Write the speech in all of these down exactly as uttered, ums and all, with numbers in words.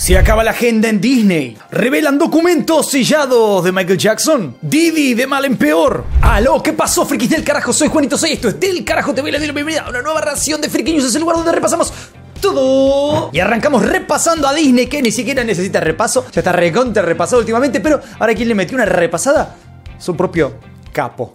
Se acaba la agenda en Disney. Revelan documentos sellados de Michael Jackson. Didi de mal en peor. Aló, ¿qué pasó, frikis del carajo? Soy Juanito Soy. Esto es Del Carajo T V. Le doy la bienvenida a una nueva ración de Friki News. Es el lugar donde repasamos todo. Y arrancamos repasando a Disney, que ni siquiera necesita repaso. Ya está recontra repasado últimamente. Pero ahora, ¿quién le metió una repasada? Su propio capo.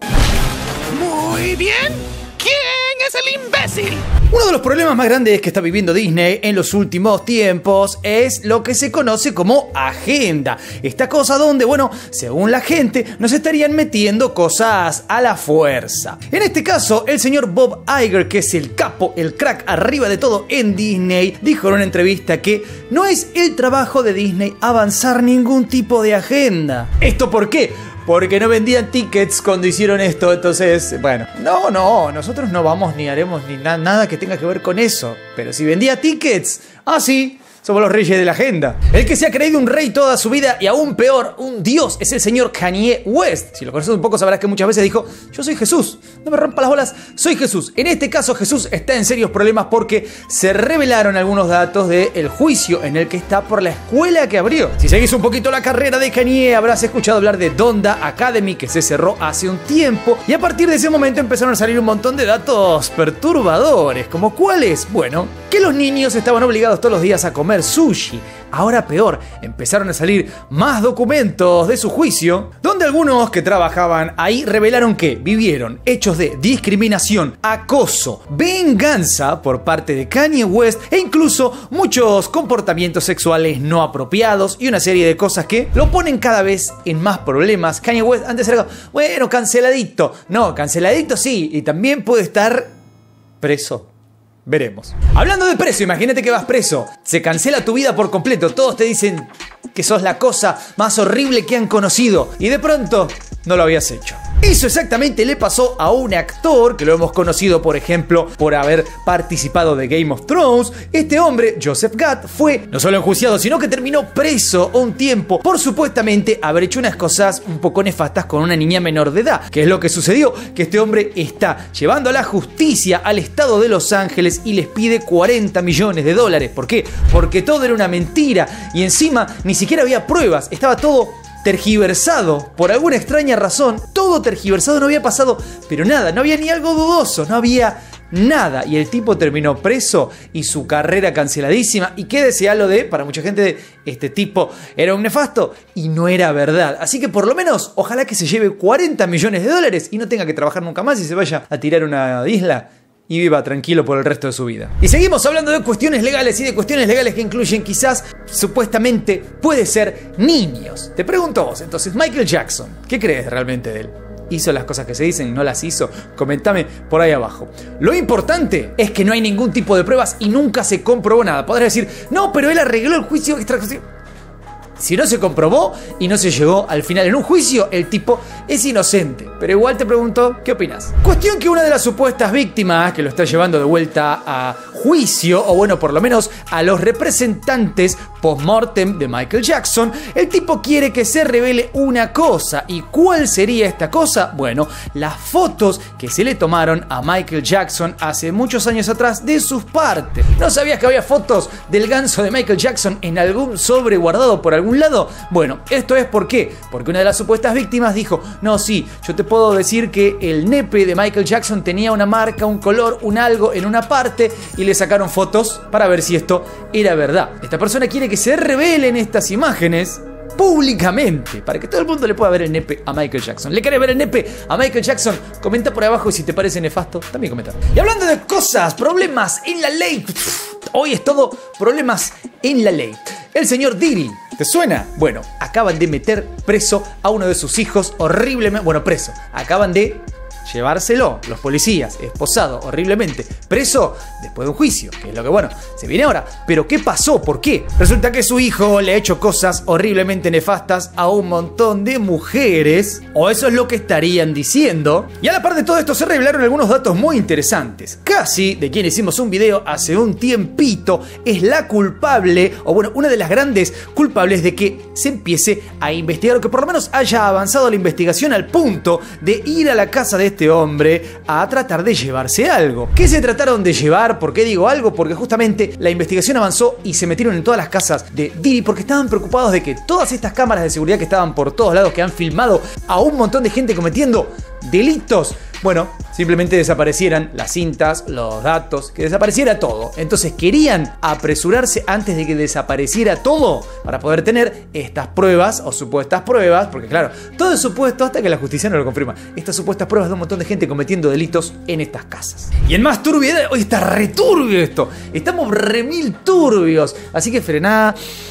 Muy bien. ¿Quién es el imbécil? Uno de los problemas más grandes que está viviendo Disney en los últimos tiempos es lo que se conoce como agenda. Esta cosa donde, bueno, según la gente, nos estarían metiendo cosas a la fuerza. En este caso, el señor Bob Iger, que es el capo, el crack arriba de todo en Disney, dijo en una entrevista que no es el trabajo de Disney avanzar ningún tipo de agenda. ¿Esto por qué? Porque no vendían tickets cuando hicieron esto, entonces, bueno, no, no, nosotros no vamos ni haremos ni na- nada que tenga que ver con eso. Pero si vendía tickets, ah sí, somos los reyes de la agenda. El que se ha creído un rey toda su vida y aún peor, un dios, es el señor Kanye West. Si lo conoces un poco sabrás que muchas veces dijo, yo soy Jesús, no me rompa las bolas, soy Jesús. En este caso Jesús está en serios problemas porque se revelaron algunos datos del juicio en el que está por la escuela que abrió. Si seguís un poquito la carrera de Kanye, habrás escuchado hablar de Donda Academy, que se cerró hace un tiempo, y a partir de ese momento empezaron a salir un montón de datos perturbadores, como cuáles, bueno, que los niños estaban obligados todos los días a comer sushi. Ahora peor, empezaron a salir más documentos de su juicio, donde algunos que trabajaban ahí revelaron que vivieron hechos de discriminación, acoso, venganza por parte de Kanye West e incluso muchos comportamientos sexuales no apropiados y una serie de cosas que lo ponen cada vez en más problemas. Kanye West antes era, bueno, canceladito. No, canceladito sí, y también puede estar preso. Veremos. Hablando de preso, imagínate que vas preso. Se cancela tu vida por completo. Todos te dicen que sos la cosa más horrible que han conocido. Y de pronto, no lo habías hecho. Eso exactamente le pasó a un actor que lo hemos conocido, por ejemplo, por haber participado de Game of Thrones. Este hombre, Joseph Gad, fue no solo enjuiciado, sino que terminó preso un tiempo por supuestamente haber hecho unas cosas un poco nefastas con una niña menor de edad. ¿Qué es lo que sucedió? Que este hombre está llevando a la justicia al estado de Los Ángeles y les pide cuarenta millones de dólares. ¿Por qué? Porque todo era una mentira y encima ni siquiera había pruebas. Estaba todo tergiversado, por alguna extraña razón, todo tergiversado, no había pasado, pero nada, no había ni algo dudoso, no había nada, y el tipo terminó preso y su carrera canceladísima. Y qué decía lo de, para mucha gente, este tipo era un nefasto y no era verdad. Así que por lo menos, ojalá que se lleve cuarenta millones de dólares y no tenga que trabajar nunca más y se vaya a tirar una isla y viva tranquilo por el resto de su vida. Y seguimos hablando de cuestiones legales y de cuestiones legales que incluyen quizás, supuestamente, puede ser niños. Te pregunto a vos, entonces, Michael Jackson, ¿qué crees realmente de él? ¿Hizo las cosas que se dicen? ¿No las hizo? Comentame por ahí abajo. Lo importante es que no hay ningún tipo de pruebas y nunca se comprobó nada. Podrás decir, no, pero él arregló el juicio extra... Si no se comprobó y no se llegó al final en un juicio, el tipo es inocente. Pero igual te pregunto, ¿qué opinas? Cuestión que una de las supuestas víctimas que lo está llevando de vuelta a juicio, o bueno, por lo menos a los representantes post-mortem de Michael Jackson, el tipo quiere que se revele una cosa. ¿Y cuál sería esta cosa? Bueno, las fotos que se le tomaron a Michael Jackson hace muchos años atrás de sus partes. ¿No sabías que había fotos del ganso de Michael Jackson en algún sobre guardado por algún lado? Bueno, esto es por qué. Porque una de las supuestas víctimas dijo, no, sí, yo te puedo decir que el nepe de Michael Jackson tenía una marca, un color, un algo en una parte, y le sacaron fotos para ver si esto era verdad. Esta persona quiere que se revelen estas imágenes públicamente, para que todo el mundo le pueda ver el nepe a Michael Jackson. ¿Le querés ver el nepe a Michael Jackson? Comenta por abajo y si te parece nefasto, también comenta. Y hablando de cosas, problemas en la ley, hoy es todo problemas en la ley. El señor Diddy, ¿te suena? Bueno, acaban de meter preso a uno de sus hijos horriblemente. Bueno, preso. Acaban de llevárselo los policías, esposado horriblemente, preso después de un juicio, que es lo que, bueno, se viene ahora. Pero ¿qué pasó? ¿Por qué? Resulta que su hijo le ha hecho cosas horriblemente nefastas a un montón de mujeres, o eso es lo que estarían diciendo. Y a la par de todo esto se revelaron algunos datos muy interesantes. Cassie, de quien hicimos un video hace un tiempito, es la culpable, o bueno, una de las grandes culpables de que se empiece a investigar, o que por lo menos haya avanzado la investigación al punto de ir a la casa de este este hombre a tratar de llevarse algo. ¿Qué se trataron de llevar? ¿Por qué digo algo? Porque justamente la investigación avanzó y se metieron en todas las casas de Diddy porque estaban preocupados de que todas estas cámaras de seguridad que estaban por todos lados, que han filmado a un montón de gente cometiendo delitos, bueno, simplemente desaparecieran las cintas, los datos, que desapareciera todo. Entonces querían apresurarse antes de que desapareciera todo para poder tener estas pruebas o supuestas pruebas, porque claro, todo es supuesto hasta que la justicia no lo confirma. Estas supuestas pruebas de un montón de gente cometiendo delitos en estas casas. Y en más turbiedad, hoy está returbio esto. Estamos remil turbios. Así que frená,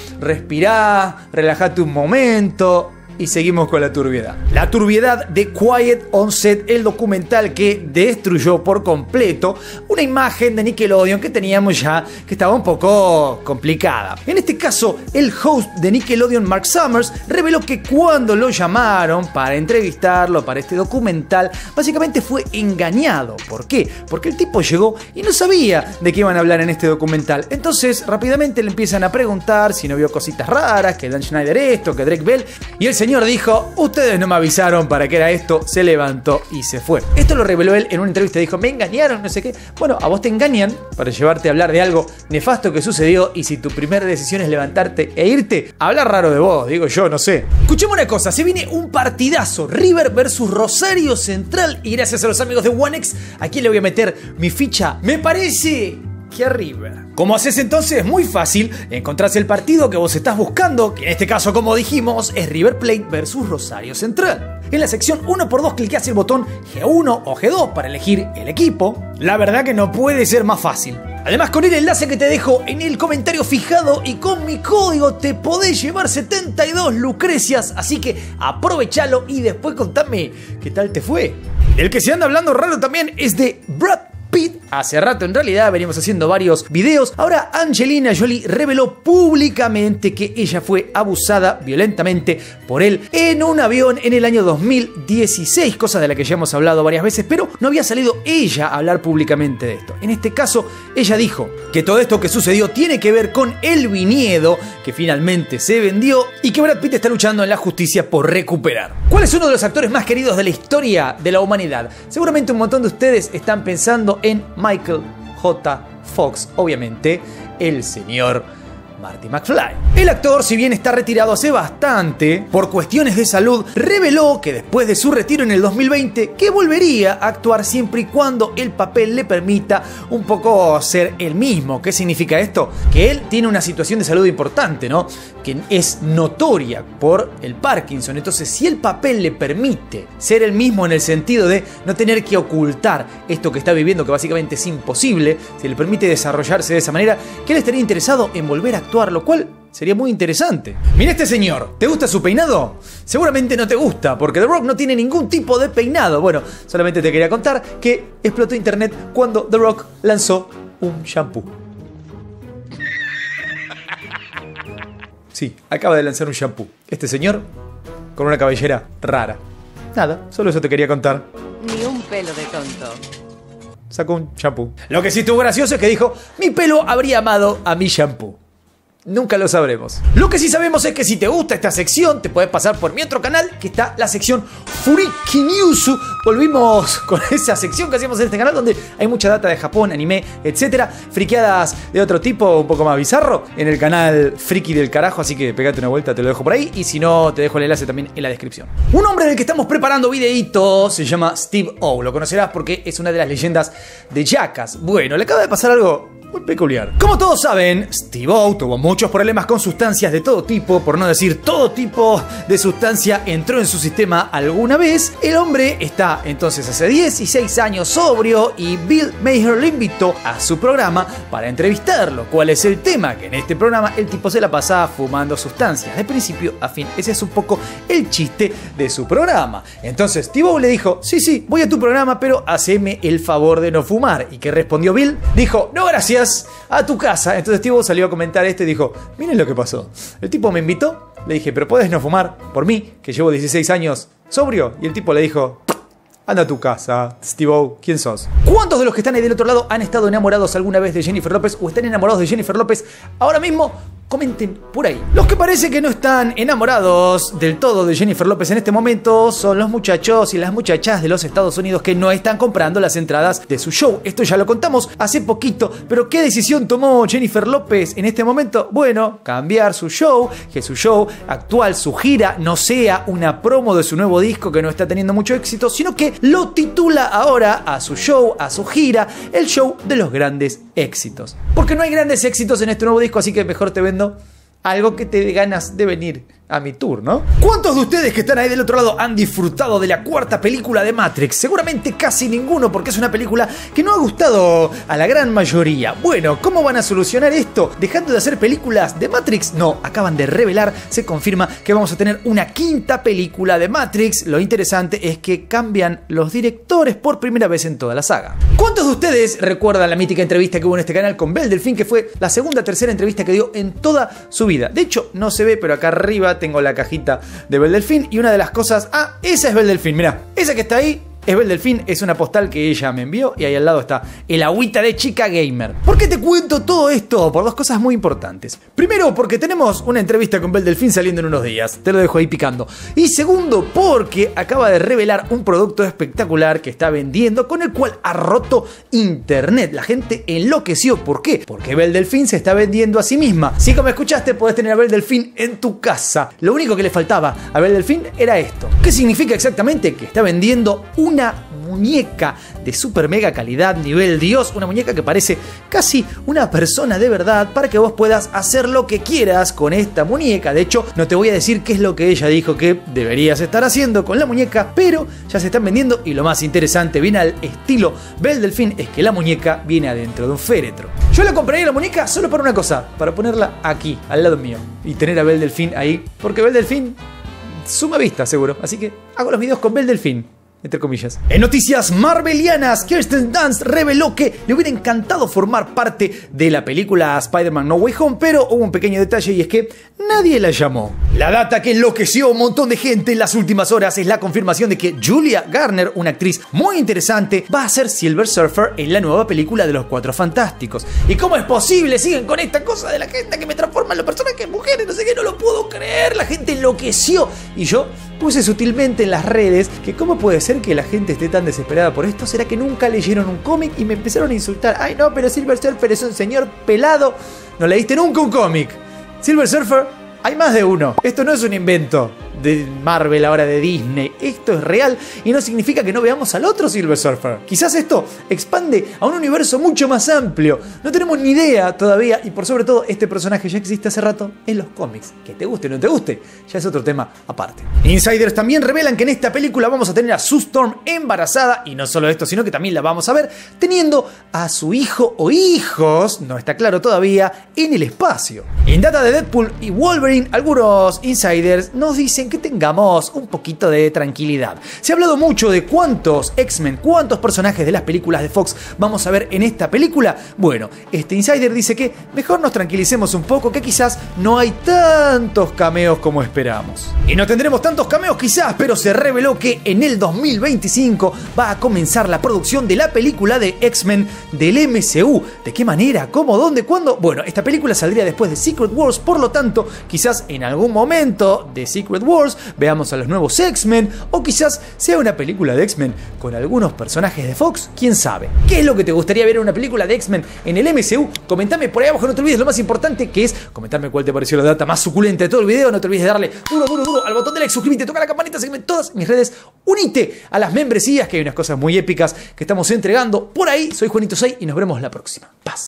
respirá, relájate un momento. Y seguimos con la turbiedad. La turbiedad de Quiet on Set, el documental que destruyó por completo una imagen de Nickelodeon que teníamos ya, que estaba un poco complicada. En este caso, el host de Nickelodeon, Mark Summers, reveló que cuando lo llamaron para entrevistarlo para este documental, básicamente fue engañado. ¿Por qué? Porque el tipo llegó y no sabía de qué iban a hablar en este documental. Entonces, rápidamente le empiezan a preguntar si no vio cositas raras, que Dan Schneider esto, que Drake Bell, y el señor señor dijo, ustedes no me avisaron para qué era esto, se levantó y se fue. Esto lo reveló él en una entrevista, dijo, me engañaron, no sé qué. Bueno, a vos te engañan para llevarte a hablar de algo nefasto que sucedió y si tu primera decisión es levantarte e irte, hablar raro de vos, digo yo, no sé. Escuchemos una cosa, se viene un partidazo, River versus Rosario Central y gracias a los amigos de OneX, aquí le voy a meter mi ficha, me parece que a River. ¿Cómo haces entonces? Muy fácil, encontrás el partido que vos estás buscando, que en este caso, como dijimos, es River Plate versus Rosario Central. En la sección uno por dos cliqueás el botón G uno o G dos para elegir el equipo. La verdad que no puede ser más fácil. Además, con el enlace que te dejo en el comentario fijado y con mi código te podés llevar setenta y dos lucrecias, así que aprovechalo y después contame qué tal te fue. El que se anda hablando raro también es de Brad Pitt. Hace rato en realidad venimos haciendo varios videos. Ahora Angelina Jolie reveló públicamente que ella fue abusada violentamente por él en un avión en el año dos mil dieciséis, cosa de la que ya hemos hablado varias veces, pero no había salido ella a hablar públicamente de esto. En este caso, ella dijo que todo esto que sucedió tiene que ver con el viñedo que finalmente se vendió y que Brad Pitt está luchando en la justicia por recuperar. ¿Cuál es uno de los actores más queridos de la historia de la humanidad? Seguramente un montón de ustedes están pensando en Michael J. Fox, obviamente, el señor Marty McFly. El actor, si bien está retirado hace bastante, por cuestiones de salud, reveló que después de su retiro en el dos mil veinte, que volvería a actuar siempre y cuando el papel le permita un poco ser el mismo. ¿Qué significa esto? Que él tiene una situación de salud importante, ¿no? Que es notoria por el Parkinson. Entonces, si el papel le permite ser el mismo en el sentido de no tener que ocultar esto que está viviendo, que básicamente es imposible, si le permite desarrollarse de esa manera, que él estaría interesado en volver a actuar, lo cual sería muy interesante. Mira este señor, ¿te gusta su peinado? Seguramente no te gusta, porque The Rock no tiene ningún tipo de peinado. Bueno, solamente te quería contar que explotó internet cuando The Rock lanzó un shampoo. Sí, acaba de lanzar un shampoo. Este señor con una cabellera rara. Nada, solo eso te quería contar. Ni un pelo de tonto. Sacó un shampoo. Lo que sí estuvo gracioso es que dijo, mi pelo habría amado a mi shampoo. Nunca lo sabremos. Lo que sí sabemos es que si te gusta esta sección, te puedes pasar por mi otro canal, que está la sección Furiki News. Volvimos con esa sección que hacíamos en este canal, donde hay mucha data de Japón, anime, etcétera. Friqueadas de otro tipo, un poco más bizarro, en el canal Friki del Carajo. Así que pegate una vuelta, te lo dejo por ahí. Y si no, te dejo el enlace también en la descripción. Un hombre del que estamos preparando videitos se llama Steve O. Lo conocerás porque es una de las leyendas de Jackass. Bueno, le acaba de pasar algo muy peculiar. Como todos saben, Steve-O tuvo muchos problemas con sustancias de todo tipo, por no decir todo tipo de sustancia entró en su sistema alguna vez. El hombre está entonces hace dieciséis años sobrio y Bill Maher le invitó a su programa para entrevistarlo. ¿Cuál es el tema? Que en este programa el tipo se la pasaba fumando sustancias de principio a fin. Ese es un poco el chiste de su programa. Entonces Steve-O le dijo, sí, sí, voy a tu programa, pero haceme el favor de no fumar. ¿Y qué respondió Bill? Dijo, no, gracias, a tu casa. Entonces Steve-O salió a comentar esto y dijo, miren lo que pasó. El tipo me invitó, le dije, pero podés no fumar por mí, que llevo dieciséis años sobrio. Y el tipo le dijo, anda a tu casa, Steve-O, ¿quién sos? ¿Cuántos de los que están ahí del otro lado han estado enamorados alguna vez de Jennifer López o están enamorados de Jennifer López ahora mismo? Comenten por ahí. Los que parece que no están enamorados del todo de Jennifer López en este momento son los muchachos y las muchachas de los Estados Unidos que no están comprando las entradas de su show. Esto ya lo contamos hace poquito, pero ¿qué decisión tomó Jennifer López en este momento? Bueno, cambiar su show, que su show actual, su gira, no sea una promo de su nuevo disco que no está teniendo mucho éxito, sino que lo titula ahora a su show, a su gira, el show de los grandes éxitos. Porque no hay grandes éxitos en este nuevo disco, así que mejor te vendo algo que te dé ganas de venir a mi tour, ¿no? ¿Cuántos de ustedes que están ahí del otro lado han disfrutado de la cuarta película de Matrix? Seguramente casi ninguno, porque es una película que no ha gustado a la gran mayoría. Bueno, ¿cómo van a solucionar esto? ¿Dejando de hacer películas de Matrix? No, acaban de revelar, se confirma que vamos a tener una quinta película de Matrix. Lo interesante es que cambian los directores por primera vez en toda la saga. ¿Cuántos de ustedes recuerdan la mítica entrevista que hubo en este canal con Belle Delphine, que fue la segunda o tercera entrevista que dio en toda su vida? De hecho, no se ve, pero acá arriba tengo la cajita de Belle Delphine y una de las cosas... Ah, esa es Belle Delphine, mirá. Esa que está ahí es Belle Delphine, es una postal que ella me envió y ahí al lado está el agüita de chica gamer. ¿Por qué te cuento todo esto? Por dos cosas muy importantes. Primero, porque tenemos una entrevista con Belle Delphine saliendo en unos días. Te lo dejo ahí picando. Y segundo, porque acaba de revelar un producto espectacular que está vendiendo, con el cual ha roto internet. La gente enloqueció. ¿Por qué? Porque Belle Delphine se está vendiendo a sí misma. Si como escuchaste, podés tener a Belle Delphine en tu casa. Lo único que le faltaba a Belle Delphine era esto. ¿Qué significa exactamente? Que está vendiendo un una muñeca de super mega calidad, nivel Dios, una muñeca que parece casi una persona de verdad, para que vos puedas hacer lo que quieras con esta muñeca. De hecho, no te voy a decir qué es lo que ella dijo que deberías estar haciendo con la muñeca, pero ya se están vendiendo y lo más interesante, viene al estilo Belle Delphine, es que la muñeca viene adentro de un féretro. Yo la compraría la muñeca solo para una cosa, para ponerla aquí, al lado mío, y tener a Belle Delphine ahí, porque Belle Delphine suma vista seguro, así que hago los videos con Belle Delphine, entre comillas. En noticias marvelianas, Kirsten Dunst reveló que le hubiera encantado formar parte de la película Spider-Man No Way Home, pero hubo un pequeño detalle y es que nadie la llamó. La data que enloqueció a un montón de gente en las últimas horas es la confirmación de que Julia Garner, una actriz muy interesante, va a ser Silver Surfer en la nueva película de los Cuatro Fantásticos. ¿Y cómo es posible? Siguen con esta cosa de la gente que me transforma en los personajes en mujeres, no sé qué, no lo puedo creer, la gente enloqueció. Y yo puse sutilmente en las redes que cómo puede ser que la gente esté tan desesperada por esto. ¿Será que nunca leyeron un cómic? Y me empezaron a insultar. Ay no, pero Silver Surfer es un señor pelado. No leíste nunca un cómic. Silver Surfer, hay más de uno. Esto no es un invento de Marvel, ahora de Disney. Esto es real y no significa que no veamos al otro Silver Surfer. Quizás esto expande a un universo mucho más amplio. No tenemos ni idea todavía, y por sobre todo este personaje ya existe hace rato en los cómics. Que te guste o no te guste, ya es otro tema aparte. Insiders también revelan que en esta película vamos a tener a Sue Storm embarazada, y no solo esto, sino que también la vamos a ver teniendo a su hijo o hijos, no está claro todavía, en el espacio. En data de Deadpool y Wolverine, algunos insiders nos dicen que tengamos un poquito de tranquilidad. Se ha hablado mucho de cuántos X-Men, cuántos personajes de las películas de Fox vamos a ver en esta película. Bueno, este insider dice que mejor nos tranquilicemos un poco, que quizás no hay tantos cameos como esperamos. Y no tendremos tantos cameos quizás, pero se reveló que en el dos mil veinticinco va a comenzar la producción de la película de X-Men del M C U. ¿De qué manera? ¿Cómo? ¿Dónde? ¿Cuándo? Bueno, esta película saldría después de Secret Wars, por lo tanto, quizás en algún momento de Secret Wars veamos a los nuevos X-Men, o quizás sea una película de X-Men con algunos personajes de Fox, quién sabe. ¿Qué es lo que te gustaría ver en una película de X-Men en el M C U? Comentame por ahí abajo, no te olvides lo más importante, que es comentarme cuál te pareció la data más suculenta de todo el video. No te olvides de darle duro, duro, duro al botón de like, suscríbete, toca la campanita, sígueme en todas mis redes, unite a las membresías, que hay unas cosas muy épicas que estamos entregando por ahí. Soy Juanito seis y nos vemos la próxima. Paz.